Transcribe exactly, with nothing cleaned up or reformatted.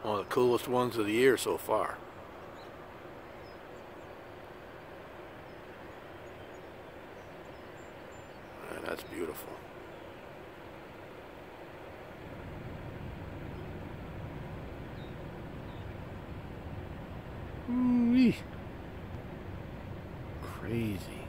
One of the coolest ones of the year so far. Man, that's beautiful. Ooh-wee. Crazy.